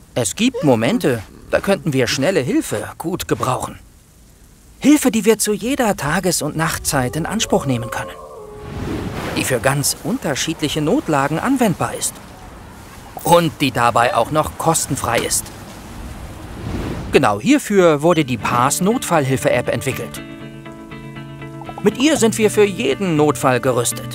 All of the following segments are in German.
Es gibt Momente, da könnten wir schnelle Hilfe gut gebrauchen. Hilfe, die wir zu jeder Tages- und Nachtzeit in Anspruch nehmen können. Die für ganz unterschiedliche Notlagen anwendbar ist. Und die dabei auch noch kostenfrei ist. Genau hierfür wurde die PAS Notfallhilfe-App entwickelt. Mit ihr sind wir für jeden Notfall gerüstet.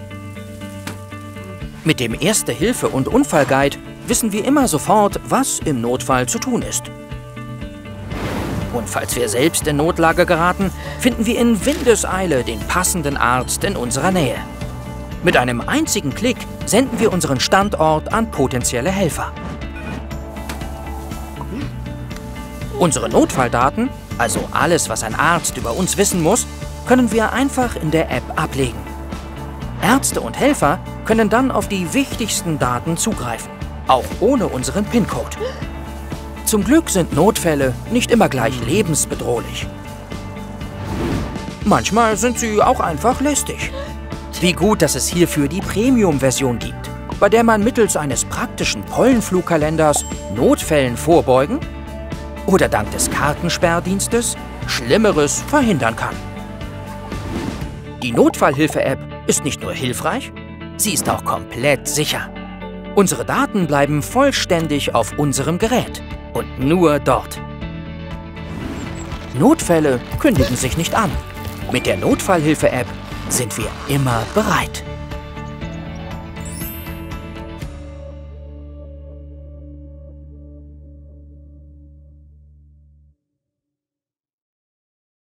Mit dem Erste-Hilfe- und Unfallguide wissen wir immer sofort, was im Notfall zu tun ist. Und falls wir selbst in Notlage geraten, finden wir in Windeseile den passenden Arzt in unserer Nähe. Mit einem einzigen Klick senden wir unseren Standort an potenzielle Helfer. Unsere Notfalldaten, also alles, was ein Arzt über uns wissen muss, können wir einfach in der App ablegen. Ärzte und Helfer können dann auf die wichtigsten Daten zugreifen, auch ohne unseren PIN-Code. Zum Glück sind Notfälle nicht immer gleich lebensbedrohlich. Manchmal sind sie auch einfach lästig. Wie gut, dass es hierfür die Premium-Version gibt, bei der man mittels eines praktischen Pollenflugkalenders Notfällen vorbeugen oder dank des Kartensperrdienstes Schlimmeres verhindern kann. Die Notfallhilfe-App ist nicht nur hilfreich, sie ist auch komplett sicher. Unsere Daten bleiben vollständig auf unserem Gerät und nur dort. Notfälle kündigen sich nicht an. Mit der Notfallhilfe-App sind wir immer bereit.